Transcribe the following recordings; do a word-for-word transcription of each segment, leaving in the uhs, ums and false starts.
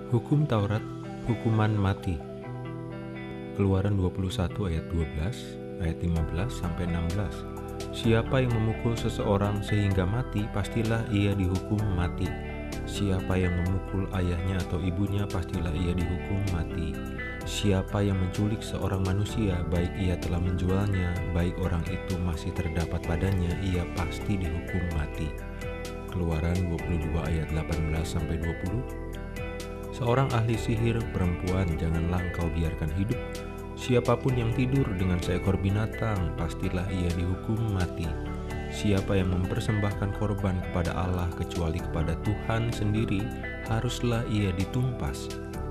Hukum Taurat, hukuman mati. Keluaran dua puluh satu ayat dua belas, ayat lima belas sampai enam belas. Siapa yang memukul seseorang sehingga mati, pastilah ia dihukum mati. Siapa yang memukul ayahnya atau ibunya, pastilah ia dihukum mati. Siapa yang menculik seorang manusia, baik ia telah menjualnya, baik orang itu masih terdapat padanya, ia pasti dihukum mati. Keluaran dua puluh dua ayat delapan belas sampai dua puluh. Seorang ahli sihir perempuan janganlah engkau biarkan hidup. Siapapun yang tidur dengan seekor binatang, pastilah ia dihukum mati. Siapa yang mempersembahkan korban kepada Allah kecuali kepada Tuhan sendiri, haruslah ia ditumpas.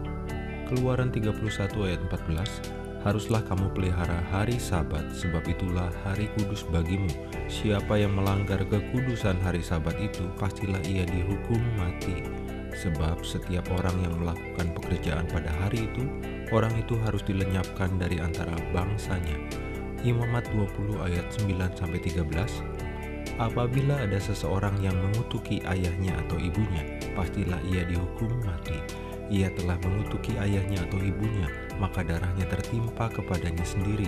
Keluaran tiga puluh satu ayat empat belas. Haruslah kamu pelihara hari Sabat, sebab itulah hari kudus bagimu. Siapa yang melanggar kekudusan hari Sabat itu, pastilah ia dihukum mati. Sebab setiap orang yang melakukan pekerjaan pada hari itu, orang itu harus dilenyapkan dari antara bangsanya. Imamat dua puluh ayat sembilan sampai tiga belas. Apabila ada seseorang yang mengutuki ayahnya atau ibunya, pastilah ia dihukum mati. Ia telah mengutuki ayahnya atau ibunya, maka darahnya tertimpa kepadanya sendiri.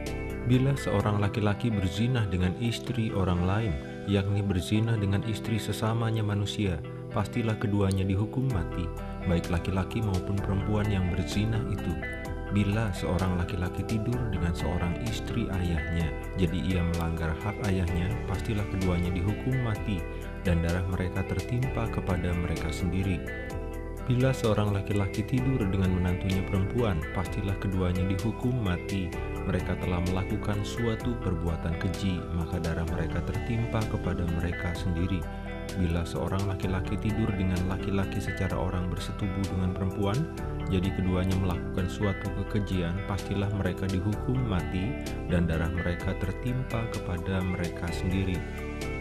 Bila seorang laki-laki berzinah dengan istri orang lain, yakni berzinah dengan istri sesamanya manusia, pastilah keduanya dihukum mati, baik laki-laki maupun perempuan yang berzinah itu. Bila seorang laki-laki tidur dengan seorang istri ayahnya, jadi ia melanggar hak ayahnya, pastilah keduanya dihukum mati, dan darah mereka tertimpa kepada mereka sendiri. Bila seorang laki-laki tidur dengan menantunya perempuan, pastilah keduanya dihukum mati. Mereka telah melakukan suatu perbuatan keji, maka darah mereka tertimpa kepada mereka sendiri. Bila seorang laki-laki tidur dengan laki-laki secara orang bersetubuh dengan perempuan, jadi keduanya melakukan suatu kekejian, pastilah mereka dihukum mati, dan darah mereka tertimpa kepada mereka sendiri.